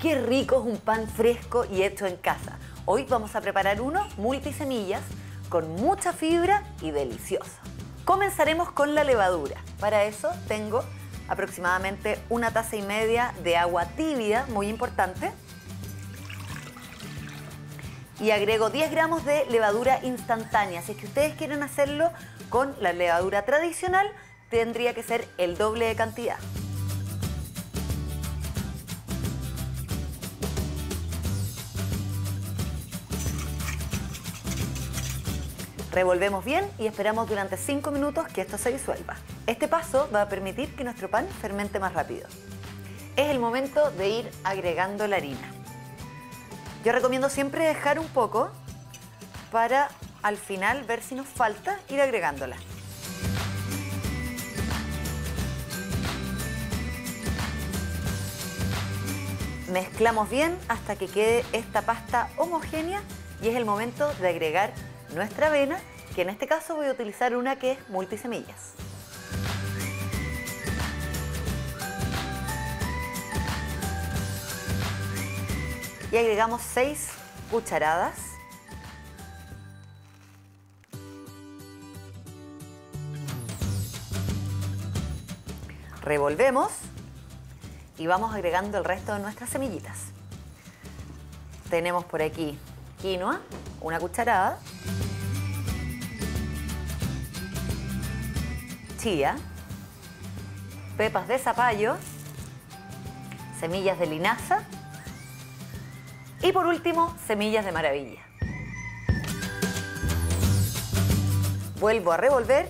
Qué rico es un pan fresco y hecho en casa. Hoy vamos a preparar uno multisemillas con mucha fibra y delicioso. Comenzaremos con la levadura. Para eso tengo aproximadamente 1,5 tazas de agua tibia, muy importante. Y agrego 10 gramos de levadura instantánea. Si es que ustedes quieren hacerlo con la levadura tradicional, tendría que ser el doble de cantidad. Revolvemos bien y esperamos durante 5 minutos que esto se disuelva. Este paso va a permitir que nuestro pan fermente más rápido. Es el momento de ir agregando la harina. Yo recomiendo siempre dejar un poco para al final ver si nos falta ir agregándola. Mezclamos bien hasta que quede esta pasta homogénea y es el momento de agregar nuestra avena, que en este caso voy a utilizar una que es multisemillas. Y agregamos 6 cucharadas. Revolvemos y vamos agregando el resto de nuestras semillitas. Tenemos por aquí quinoa, 1 cucharada. Chía, pepas de zapallo, semillas de linaza y por último, semillas de maravilla. Vuelvo a revolver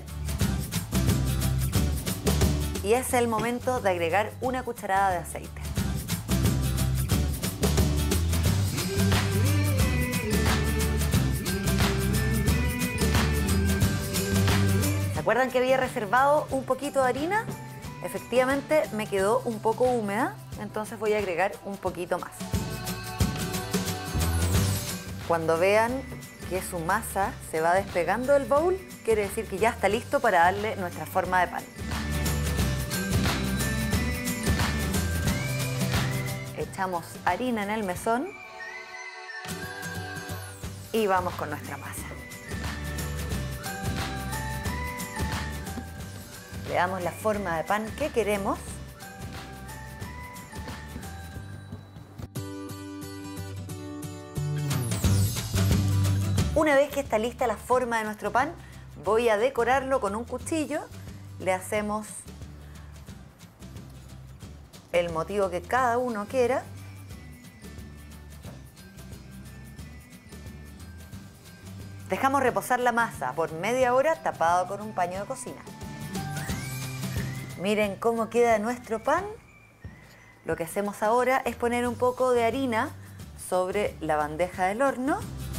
y es el momento de agregar 1 cucharada de aceite. ¿Se acuerdan que había reservado un poquito de harina? Efectivamente me quedó un poco húmeda, entonces voy a agregar un poquito más. Cuando vean que su masa se va despegando del bowl, quiere decir que ya está listo para darle nuestra forma de pan. Echamos harina en el mesón y vamos con nuestra masa. Le damos la forma de pan que queremos. Una vez que está lista la forma de nuestro pan, voy a decorarlo con un cuchillo. Le hacemos el motivo que cada uno quiera. Dejamos reposar la masa por media hora tapado con un paño de cocina. Miren cómo queda nuestro pan. Lo que hacemos ahora es poner un poco de harina sobre la bandeja del horno.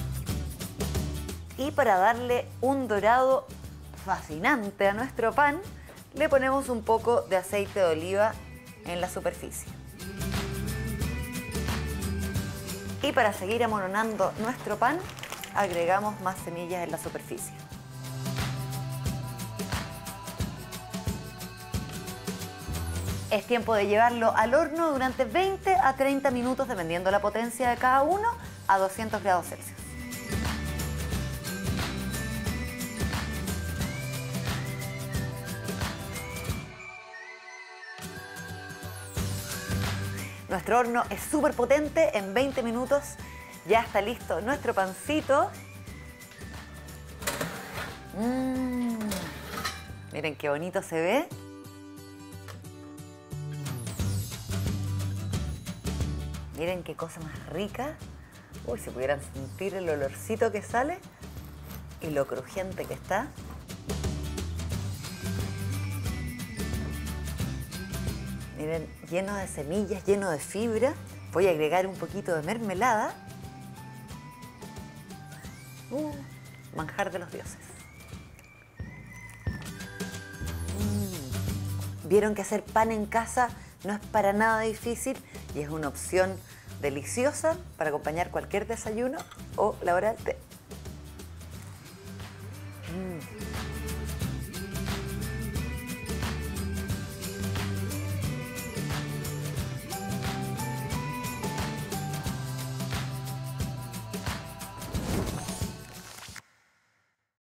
Y para darle un dorado fascinante a nuestro pan, le ponemos un poco de aceite de oliva en la superficie. Y para seguir amononando nuestro pan, agregamos más semillas en la superficie. Es tiempo de llevarlo al horno durante 20 a 30 minutos, dependiendo la potencia de cada uno, a 200 grados Celsius. Nuestro horno es súper potente, en 20 minutos ya está listo nuestro pancito. Miren qué bonito se ve. Miren qué cosa más rica. Uy, si pudieran sentir el olorcito que sale y lo crujiente que está. Miren, lleno de semillas, lleno de fibra. Voy a agregar un poquito de mermelada. Manjar de los dioses. Vieron que hacer pan en casa no es para nada difícil y es una opción deliciosa para acompañar cualquier desayuno o la hora del té.